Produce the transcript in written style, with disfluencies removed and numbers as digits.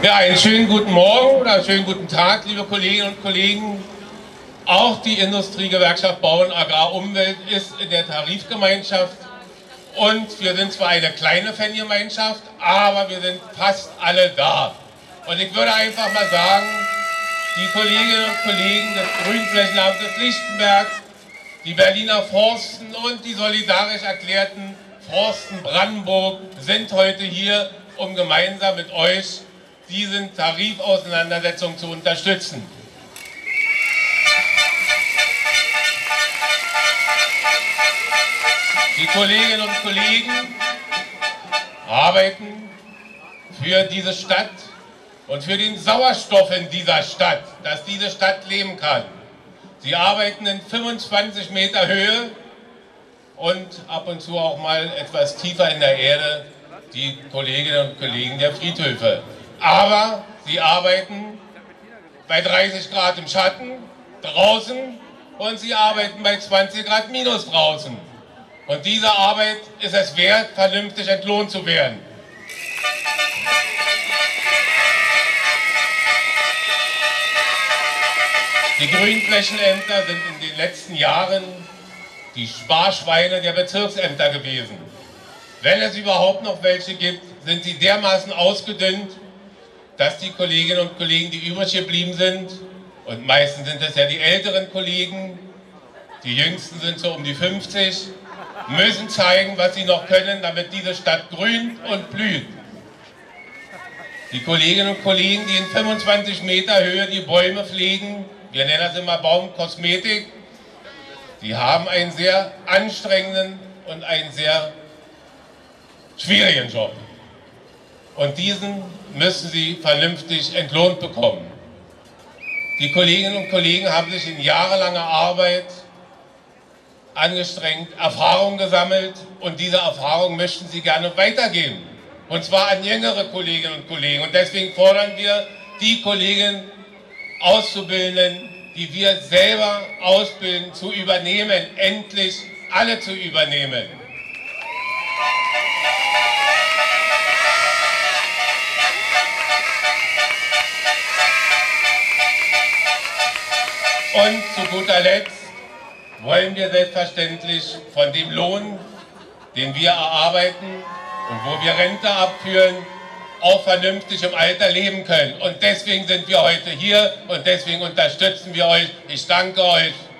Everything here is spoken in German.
Ja, einen schönen guten Morgen oder schönen guten Tag, liebe Kolleginnen und Kollegen. Auch die Industriegewerkschaft Bau und Agrar Umwelt ist in der Tarifgemeinschaft und wir sind zwar eine kleine Fangemeinschaft, aber wir sind fast alle da. Und ich würde einfach mal sagen, die Kolleginnen und Kollegen des Grünflächenamtes Lichtenberg, die Berliner Forsten und die solidarisch erklärten Forsten Brandenburg sind heute hier, um gemeinsam mit euch diese Tarifauseinandersetzung zu unterstützen. Die Kolleginnen und Kollegen arbeiten für diese Stadt und für den Sauerstoff in dieser Stadt, dass diese Stadt leben kann. Sie arbeiten in 25 Meter Höhe und ab und zu auch mal etwas tiefer in der Erde, die Kolleginnen und Kollegen der Friedhöfe. Aber sie arbeiten bei 30 Grad im Schatten draußen und sie arbeiten bei 20 Grad minus draußen. Und diese Arbeit ist es wert, vernünftig entlohnt zu werden. Die Grünflächenämter sind in den letzten Jahren die Sparschweine der Bezirksämter gewesen. Wenn es überhaupt noch welche gibt, sind sie dermaßen ausgedünnt, dass die Kolleginnen und Kollegen, die übrig geblieben sind, und meistens sind es ja die älteren Kollegen, die jüngsten sind so um die 50, müssen zeigen, was sie noch können, damit diese Stadt grünt und blüht. Die Kolleginnen und Kollegen, die in 25 Meter Höhe die Bäume pflegen, wir nennen das immer Baumkosmetik, die haben einen sehr anstrengenden und einen sehr schwierigen Job. Und diesen müssen sie vernünftig entlohnt bekommen. Die Kolleginnen und Kollegen haben sich in jahrelanger Arbeit angestrengt, Erfahrung gesammelt und diese Erfahrung möchten sie gerne weitergeben. Und zwar an jüngere Kolleginnen und Kollegen. Und deswegen fordern wir die Kolleginnen, Auszubildenden, die wir selber ausbilden, zu übernehmen, endlich alle zu übernehmen. Und zu guter Letzt wollen wir selbstverständlich von dem Lohn, den wir erarbeiten und wo wir Rente abführen, auch vernünftig im Alter leben können. Und deswegen sind wir heute hier und deswegen unterstützen wir euch. Ich danke euch.